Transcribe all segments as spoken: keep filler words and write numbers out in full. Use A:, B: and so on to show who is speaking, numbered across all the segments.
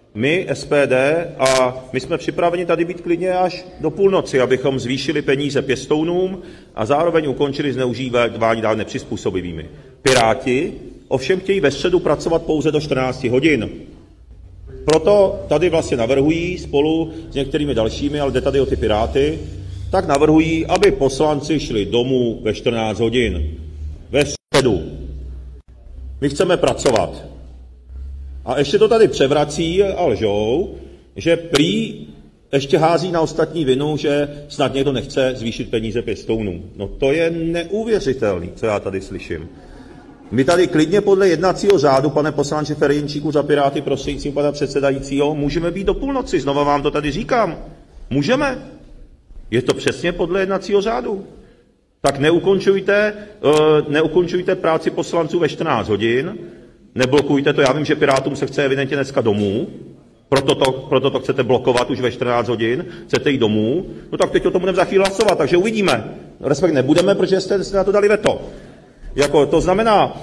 A: My, S P D, a my jsme připraveni tady být klidně až do půlnoci, abychom zvýšili peníze pěstounům a zároveň ukončili zneužívání dávek nepřizpůsobivými. Piráti ovšem chtějí ve středu pracovat pouze do čtrnácti hodin. Proto tady vlastně navrhují spolu s některými dalšími, ale jde tady o ty Piráty, tak navrhují, aby poslanci šli domů ve čtrnáct hodin. Ve středu. My chceme pracovat. A ještě to tady převrací a lžou, že prý ještě hází na ostatní vinu, že snad někdo nechce zvýšit peníze pěstounům. No to je neuvěřitelný, co já tady slyším. My tady klidně podle jednacího řádu, pane poslanče Ferjenčíku za Piráty, prostřednictvím pana předsedajícího, můžeme být do půlnoci, znova vám to tady říkám. Můžeme. Je to přesně podle jednacího řádu. Tak neukončujte, uh, neukončujte práci poslanců ve čtrnáct hodin, neblokujte to, já vím, že Pirátům se chce evidentně dneska domů, proto to, proto to chcete blokovat už ve čtrnáct hodin, chcete jít domů, no tak teď o tom budeme za chvíli hlasovat, takže uvidíme. Respekt nebudeme, protože jste, jste na to dali veto. Jako, to znamená,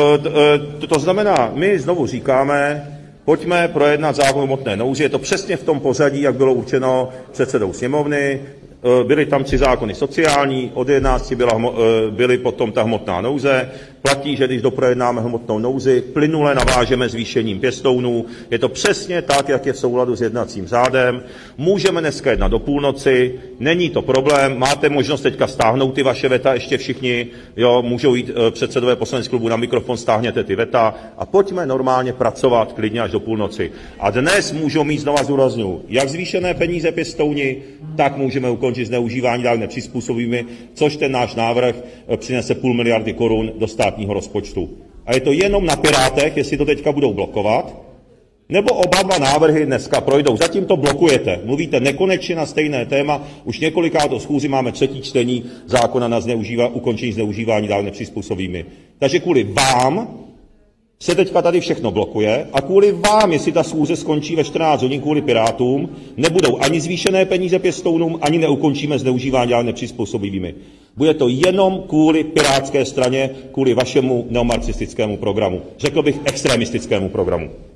A: uh, to znamená, my znovu říkáme, pojďme projednat zákon o hmotné nouzi, je to přesně v tom pořadí, jak bylo určeno předsedou sněmovny. Byly tam tři zákony sociální, od jedenácti byla, byly potom ta hmotná nouze. Platí, že když doprojednáme hmotnou nouzi, plynule navážeme zvýšením pěstounů. Je to přesně tak, jak je v souladu s jednacím řádem. Můžeme dneska jednat do půlnoci, není to problém. Máte možnost teďka stáhnout ty vaše veta, ještě všichni, jo, můžou jít předsedové poslaneckých klubů na mikrofon, stáhněte ty veta a pojďme normálně pracovat klidně až do půlnoci. A dnes můžou mít, znova zdůrazňuji, jak zvýšené peníze pěstouni, tak můžeme ukončit zneužívání dávek nepřizpůsobivými, což ten náš návrh přinese půl miliardy korun do státního rozpočtu. A je to jenom na Pirátech, jestli to teďka budou blokovat, nebo oba dva návrhy dneska projdou. Zatím to blokujete. Mluvíte nekonečně na stejné téma. Už několikátou schůzi máme třetí čtení zákona na zneužíva, ukončení zneužívání dávek nepřizpůsobivými. Takže kvůli vám se teďka tady všechno blokuje a kvůli vám, jestli ta schůze skončí ve čtrnáct hodin kvůli Pirátům, nebudou ani zvýšené peníze pěstounům, ani neukončíme zneužívání dávek nepřizpůsobivými. Bude to jenom kvůli pirátské straně, kvůli vašemu neomarxistickému programu. Řekl bych extremistickému programu.